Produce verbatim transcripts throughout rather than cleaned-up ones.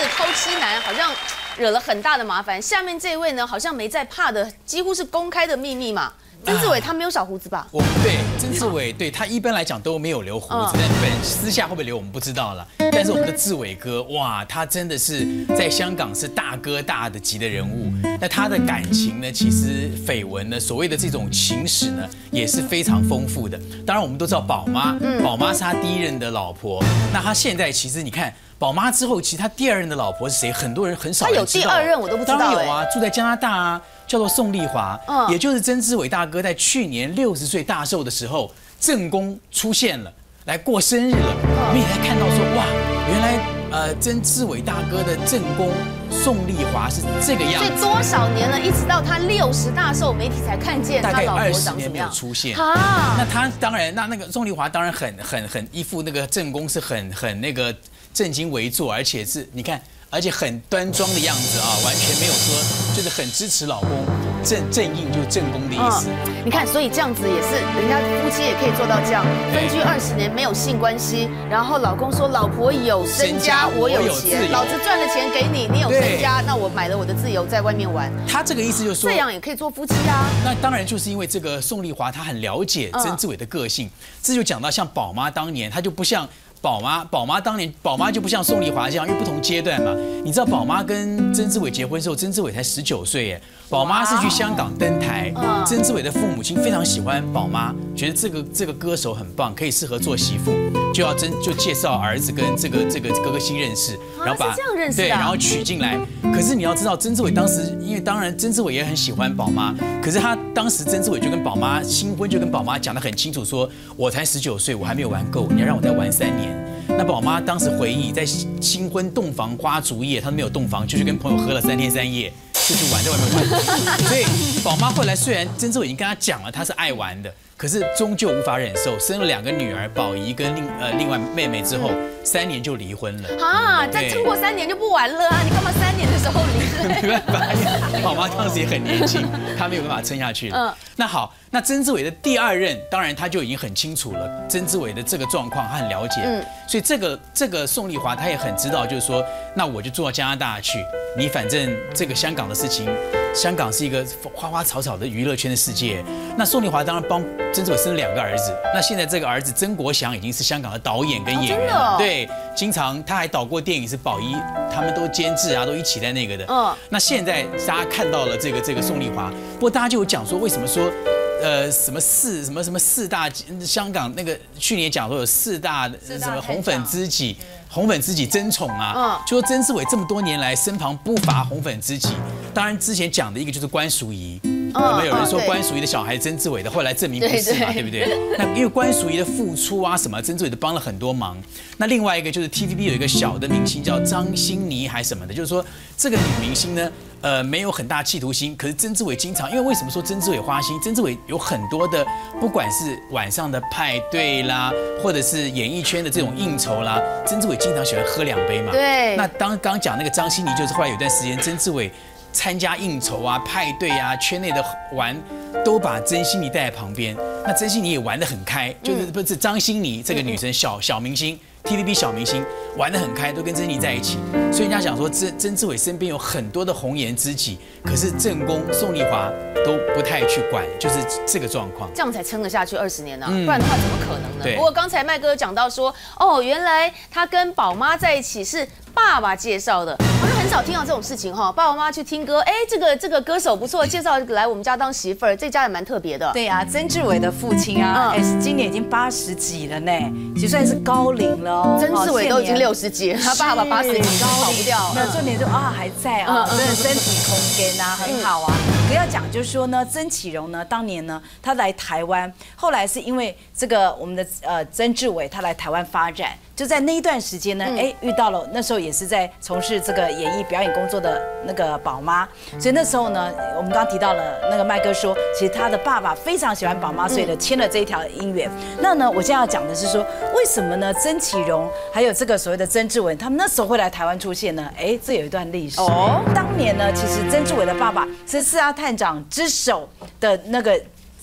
偷吃男好像惹了很大的麻烦，下面这位呢好像没在怕的，几乎是公开的秘密嘛。曾志伟他没有小胡子吧？ 我对曾志伟，对他一般来讲都没有留胡子，但本私下会不会留我们不知道了。但是我们的志伟哥，哇，他真的是在香港是大哥大的级的人物。那他的感情呢，其实绯闻呢，所谓的这种情史呢，也是非常丰富的。当然我们都知道宝妈，宝妈是他第一任的老婆。那他现在其实你看。宝妈之后，其实他第二任的老婆是谁？很多人很少人知道。 他有第二任，我都不知道。 当然有啊，住在加拿大啊，叫做宋丽华，嗯，也就是曾志伟大哥在去年六十岁大寿的时候，正宫出现了，来过生日了。我们也在看到说，哇，原来呃曾志伟大哥的正宫宋丽华是这个样子。 所以多少年了，一直到他六十大寿，媒体才看见他老婆长什么样。大概二十年没有出现。啊，那他当然，那那个宋丽华当然很很很一副那个正宫是很很那个。正襟危坐，而且是你看，而且很端庄的样子啊，完全没有说就是很支持老公，正正印就是正宫的意思。 嗯、你看，所以这样子也是，人家夫妻也可以做到这样，分居二十年没有性关系，然后老公说老婆有身家，我有钱，老子赚了钱给你，你有身家，那我买了我的自由在外面玩。 他这个意思就是说， 这样也可以做夫妻啊。 那当然就是因为这个宋丽华她很了解曾志伟的个性，这就讲到像宝妈当年，她就不像。宝妈，宝妈当年，宝妈就不像宋丽华这样，因为不同阶段嘛。你知道宝妈跟曾志伟结婚的时候，曾志伟才十九岁耶。宝妈是去香港登台，曾志伟的父母亲非常喜欢宝妈，觉得这个这个歌手很棒，可以适合做媳妇，就要真就介绍儿子跟这个这个哥哥新认识， 然后把这样认识对，然后娶进来。可是你要知道，曾志伟当时，因为当然曾志伟也很喜欢宝妈，可是他当时曾志伟就跟宝妈新婚就跟宝妈讲得很清楚，说我才十九岁，我还没有玩够，你要让我再玩三年。那宝妈当时回忆，在新婚洞房花烛夜，她没有洞房，就去跟朋友喝了三天三夜，就去玩，在外面玩。所以宝妈后来虽然曾志伟已经跟她讲了，她是爱玩的，可是终究无法忍受，生了两个女儿，宝仪跟另呃另外妹妹之后，三年就离婚了。 啊，再撑过三年就不玩了啊！你干嘛三年的时候离？ 没办法，宝妈当时也很年轻，她没有办法撑下去了。嗯，那好。那曾志伟的第二任，当然他就已经很清楚了，曾志伟的这个状况他很了解，嗯，所以这个这个宋丽华她也很知道，就是说，那我就坐到加拿大去，你反正这个香港的事情，香港是一个花花草草的娱乐圈的世界。那宋丽华当然帮曾志伟生了两个儿子，那现在这个儿子曾国祥已经是香港的导演跟演员， 哦、 对，经常他还导过电影，是宝仪他们都监制啊，都一起在那个的。嗯，那现在大家看到了这个这个宋丽华，不过大家就有讲说，为什么说？呃，什么四什么什么四大香港那个去年讲说有四大什么红粉知己，红粉知己争宠啊，就说曾志伟这么多年来身旁不乏红粉知己。当然之前讲的一个就是关淑怡，有没有人说关淑怡的小孩曾志伟的，后来证明不是嘛，对不对？那因为关淑怡的付出啊什么，曾志伟都帮了很多忙。那另外一个就是 T V B 有一个小的明星叫张欣妮还什么的，就是说这个女明星呢。呃，没有很大企图心，可是曾志伟经常，因为为什么说曾志伟花心？曾志伟有很多的，不管是晚上的派对啦，或者是演艺圈的这种应酬啦，曾志伟经常喜欢喝两杯嘛。 对。 那当刚讲那个张欣妮，就是后来有段时间，曾志伟参加应酬啊、派对啊、圈内的玩，都把曾欣妮带在旁边。那曾欣妮也玩得很开，就是不是张欣妮这个女生小小明星。T V B 小明星玩得很开，都跟曾妮在一起，所以人家讲说曾曾志伟身边有很多的红颜知己，可是正宫宋丽华都不太去管，就是这个状况， 这样才撑得下去二十年呢、啊，嗯、不然的话怎么可能呢？ 不过刚才麦哥讲到说，哦，原来他跟宝妈在一起是爸爸介绍的，好像很少听到这种事情哈。爸爸妈妈去听歌，哎，这个这个歌手不错，介绍来我们家当媳妇儿，这家也蛮特别的。 对啊，曾志伟的父亲啊，哎、嗯，今年已经八十几了呢，其实算是高龄了。 曾志伟都已经六十几，他爸爸八十几跑不掉。 那重点就啊还在啊，真的身体空间啊很好啊。可要讲就是说呢，曾启荣呢当年呢他来台湾，后来是因为这个我们的呃曾志伟他来台湾发展，就在那一段时间呢，哎遇到了那时候也是在从事这个演艺表演工作的那个宝妈，所以那时候呢我们刚刚提到了那个麦哥说，其实他的爸爸非常喜欢宝妈，所以呢签了这一条姻缘。那呢我现在要讲的是说，为什么呢曾启荣还有这个所谓的曾志伟，他们那时候会来台湾出现呢？哎，这有一段历史。哦，当年呢，其实曾志伟的爸爸是四大探长之首的那个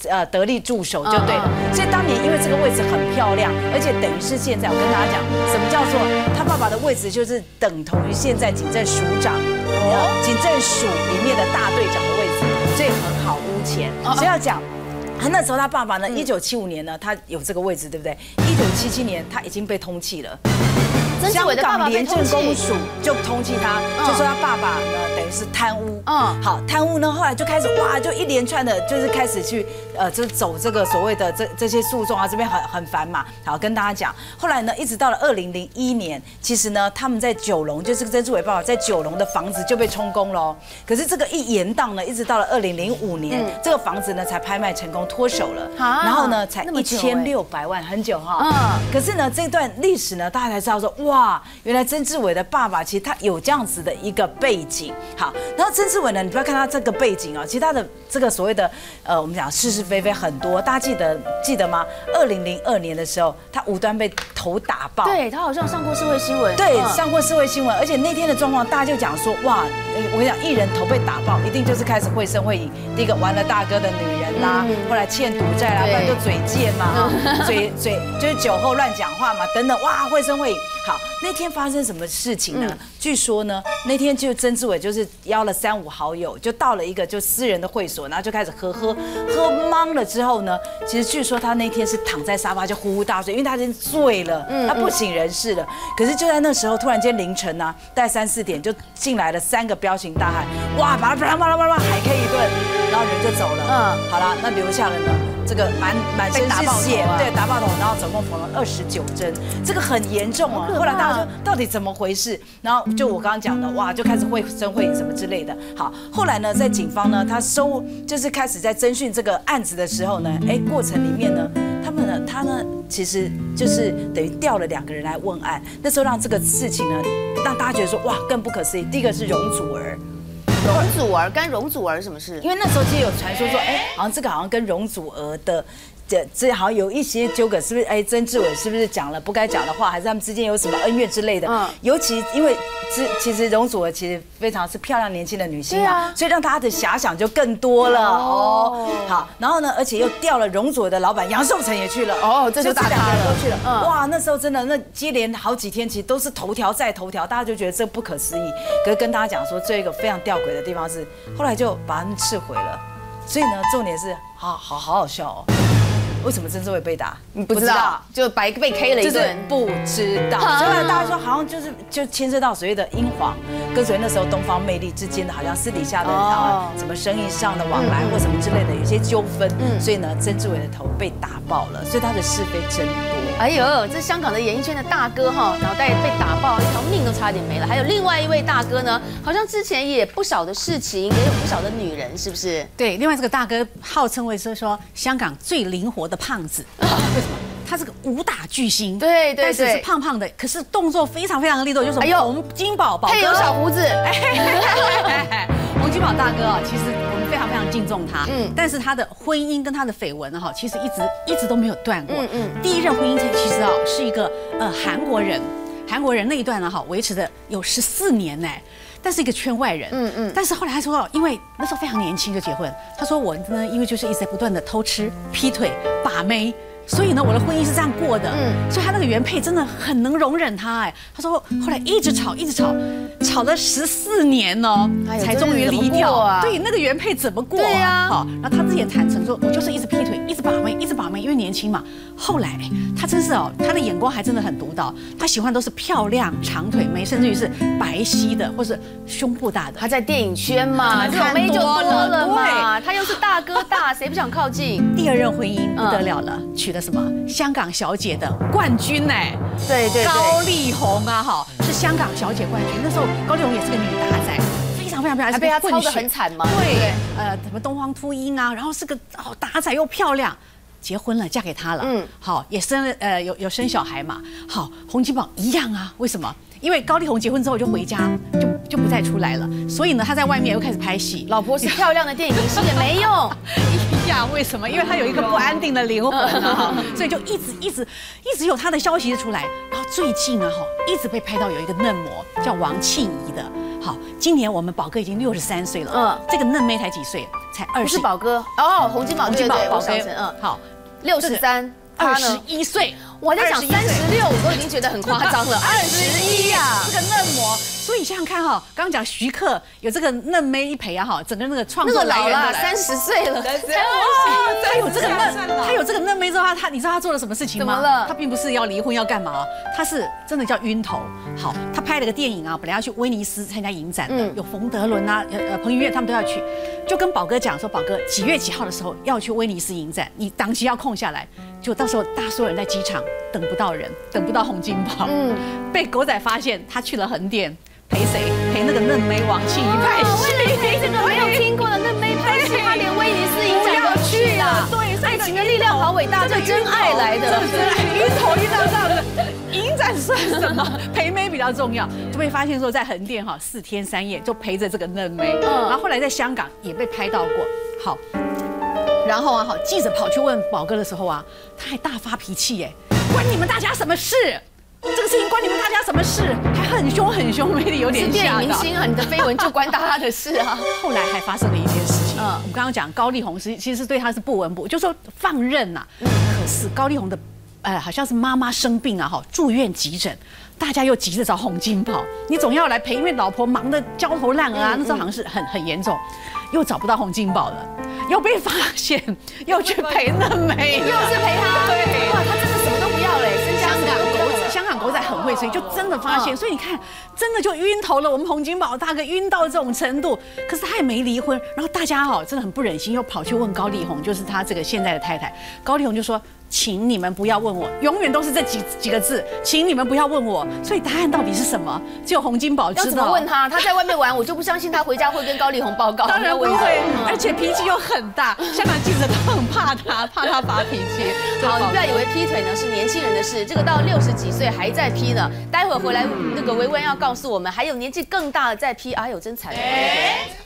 呃得力助手就对了。所以当年因为这个位置很漂亮，而且等于是现在我跟大家讲，什么叫做他爸爸的位置就是等同于现在警政署长，哦，警政署里面的大队长的位置，所以很好污钱。所以要讲。他那时候他爸爸呢，一九七五年呢，他有这个位置，对不对？一九七七年他已经被通缉了。香港廉政公署就通缉他，就说他爸爸呢等于是贪污，嗯，好贪污呢，后来就开始哇，就一连串的，就是开始去呃，就走这个所谓的这这些诉讼啊，这边很很烦嘛。好，跟大家讲，后来呢，一直到了二零零一年，其实呢，他们在九龙，就是曾志伟爸爸在九龙的房子就被充公了。可是这个一延宕呢，一直到了二零零五年，这个房子呢才拍卖成功脱手了，然后呢才一千六百万，很久哈。嗯，可是呢这段历史呢，大家才知道说哇。哇，原来曾志伟的爸爸其实他有这样子的一个背景，好，然后曾志伟呢，你不要看他这个背景哦，其实他的这个所谓的呃，我们讲是是非非很多，大家记得记得吗？二零零二年的时候，他无端被头打爆， 对他好像上过社会新闻， 对，上过社会新闻，而且那天的状况，大家就讲说哇，我跟你讲，艺人头被打爆，一定就是开始绘声绘影，第一个玩了大哥的女人啦，后来欠赌债啦，不然就嘴贱嘛，嘴嘴就是酒后乱讲话嘛，等等，哇，绘声绘影。好，那天发生什么事情呢？据说呢，那天就曾志伟就是邀了三五好友，就到了一个就私人的会所，然后就开始喝喝喝懵了之后呢，其实据说他那天是躺在沙发就呼呼大睡，因为他已经醉了，他不省人事了。可是就在那时候，突然间凌晨啊，大概三四点就进来了三个彪形大汉，哇，把他巴拉巴拉巴拉海 K 一顿，然后人就走了。嗯，好了，那留下了呢。这个满满身是血，对，打爆头，然后总共缝了二十九针，这个很严重啊。后来大家说到底怎么回事？然后就我刚刚讲的，哇，就开始绘声绘影什么之类的。好，后来呢，在警方呢，他收就是开始在侦讯这个案子的时候呢，哎，过程里面呢，他们呢，他呢，其实就是等于调了两个人来问案，那时候让这个事情呢，让大家觉得说哇，更不可思议。第一个是容祖儿。 容祖儿干容祖儿什么事？ 因为那时候其实有传说说，哎，好像这个好像跟容祖儿的。这这好像有一些纠葛，是不是？哎，曾志伟是不是讲了不该讲的话，还是他们之间有什么恩怨之类的？嗯，尤其因为之其实容祖儿其实非常是漂亮年轻的女星嘛，所以让大家的遐想就更多了哦。好，然后呢，而且又调了容祖儿的老板杨受成也去了哦，这就大咖了，都去了。哇，那时候真的那接连好几天，其实都是头条再头条，大家就觉得这不可思议。可是跟大家讲说，这一个非常吊诡的地方是，后来就把他们撤回了。所以呢，重点是好好好好笑哦。为什么曾志伟被打？ 你不知道，就白被 K 了一顿， 不知道。所以大家说好像就是就牵涉到所谓的英皇跟所谓那时候东方魅力之间的，好像私底下的啊什么生意上的往来或什么之类的有些纠纷，所以呢曾志伟的头被打爆了，所以他的是非真多。 哎呦，这香港的演艺圈的大哥哈，脑袋被打爆，一条命都差点没了。还有另外一位大哥呢，好像之前也不少的事情，也有不少的女人，是不是？ 对，另外这个大哥号称为是说香港最灵活的胖子，为什么？他是个武打巨星， 对对对， 但是是胖胖的，可是动作非常非常的利落，就是哎呦，洪金宝宝哥， 配有小胡子， 洪金宝大哥啊，其实我们非常非常敬重他，嗯，但是他的婚姻跟他的绯闻哈，其实一直一直都没有断过，嗯嗯，第一任婚姻其实啊是一个呃韩国人，韩国人那一段呢哈维持的有十四年呢。但是一个圈外人，嗯嗯，但是后来他说，因为那时候非常年轻就结婚，他说我呢，因为就是一直在不断的偷吃、劈腿、把妹，所以呢，我的婚姻是这样过的，嗯，所以他那个原配真的很能容忍他，哎，他说后来一直吵，一直吵，吵了十四年哦，才终于离掉啊。对，那个原配怎么过？对呀，好，然后他自己也坦诚说，我就是一直劈腿，一直把妹，一直把妹，因为年轻嘛。后来他真是哦，他的眼光还真的很独到，他喜欢都是漂亮长腿妹，甚至于是白皙的，或是胸部大的。 他在电影圈嘛，这种妹就多了嘛。他又是大哥大，谁不想靠近？ 第二任婚姻不得了了，娶了什么香港小姐的冠军哎， 对对， 高丽红啊，哈，是香港小姐冠军。那时候高丽红也是个女打仔，非常非常漂亮， 还被他操得很惨吗？ 对，呃，什么东方秃鹰啊，然后是个哦打仔又漂亮。结婚了，嫁给他了，嗯，好，也生了，呃，有有生小孩嘛，好，洪金宝一样啊，为什么？因为高丽红结婚之后就回家，就就不再出来了，所以呢，他在外面又开始拍戏。 老婆是漂亮的电影明星也没用。 呀，为什么？因为他有一个不安定的灵魂啊，所以就一直一直一直有他的消息出来。然后最近啊，哈，一直被拍到有一个嫩模叫王庆怡的。好，今年我们宝哥已经六十三岁了，嗯，这个嫩妹才几岁？才二十。 不是宝哥哦，洪金宝， 洪金宝，宝哥， 嗯， 好， 六十三， 二十一岁。 我在讲三十六，我都已经觉得很夸张了。二十一呀， 这个嫩模。所以想想看哈，刚刚讲徐克有这个嫩妹一陪啊哈，整个那个创作来源了，三十岁了， 他有这个嫩，他有这个嫩妹之后，他他你知道他做了什么事情吗？ 怎么了？ 他并不是要离婚要干嘛，他是真的叫晕头。好，他拍了个电影啊，本来要去威尼斯参加影展的，有冯德伦啊，呃呃彭于晏他们都要去，就跟宝哥讲说，宝哥几月几号的时候要去威尼斯影展，你档期要空下来，就到时候大所有人在机场等不到人，等不到洪金宝，嗯，被狗仔发现他去了横店。陪谁？陪那个嫩妹王庆怡拍戏。 为了陪这个没有听过的嫩妹拍戏，他连威尼斯影展都去了。对，爱情的力量好伟大，这真爱来的。 这真爱，晕头晕到这样子，影展算什么？陪妹比较重要。就被发现说在横店哈四天三夜就陪着这个嫩妹，然后后来在香港也被拍到过。好，然后啊好，记者跑去问宝哥的时候啊，他还大发脾气耶，关你们大家什么事？这个事情关你们大家什么事？还很凶很凶，魅力有点吓到。 是电影明星啊，你的绯闻就关大家的事啊。 后来还发生了一件事情，嗯，我们刚刚讲高丽红是其实对他是不闻不，就说放任呐。嗯，可是高丽红的，呃，好像是妈妈生病啊，哈，住院急诊，大家又急着找洪金宝，你总要来陪，因为老婆忙得焦头烂额啊，那时候好像是很很严重，又找不到洪金宝了，又被发现，又去陪嫩妹， 又是陪他， 对， 哇，他真的什么都不要嘞，身家香港狗仔，香港狗仔很会，所以就真的发现，所以你看，真的就晕头了。我们洪金宝大哥晕到这种程度，可是他也没离婚，然后大家哈真的很不忍心，又跑去问高丽红，就是他这个现在的太太，高丽红就说。请你们不要问我，永远都是这几几个字，请你们不要问我。所以答案到底是什么？只有洪金宝知道。 要怎么问他？他在外面玩，我就不相信他回家会跟高丽红报告。 当然不会，而且脾气又很大，香港记者都很怕他，怕他发脾气。 好，你不要以为劈腿呢是年轻人的事，这个到六十几岁还在劈呢。待会儿回来，那个维文要告诉我们，还有年纪更大的在劈，哎呦，真惨。